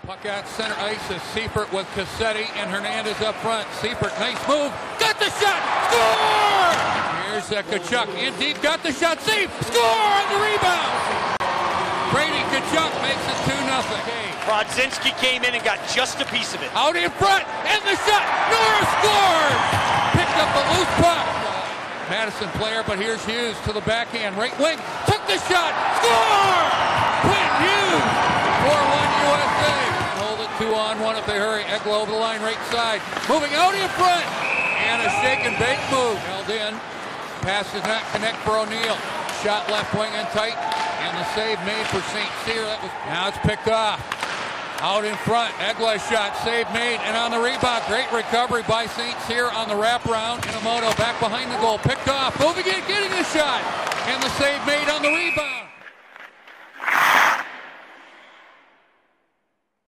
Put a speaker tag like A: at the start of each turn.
A: Puck out center ice is Seifert with Cassetti and Hernandez up front. Seifert, nice move. Got the shot. Score! Here's Tkachuk in deep. Got the shot. Safe. Score on the rebound. Brady Tkachuk makes it 2-0.
B: Brodzinski came in and got just a piece of it.
A: Out in front. And the shot. Norris scores. Picked up a loose puck. Madison player, but here's Hughes to the backhand. Right wing. Took the shot. Score! Quinn Hughes. 4-1 USA. Hold it 2-on-1 if they hurry. Ekla over the line right side. Moving out in front. And a shake and bake move. Held in. Pass does not connect for O'Neill. Shot left wing and tight. And the save made for St. Cyr. Now it's picked off. Out in front. Ekla shot. Save made. And on the rebound. Great recovery by St. Cyr on the wraparound. Inamoto back behind the goal. Picked off. Moving in. Getting the shot. And the save made on the rebound.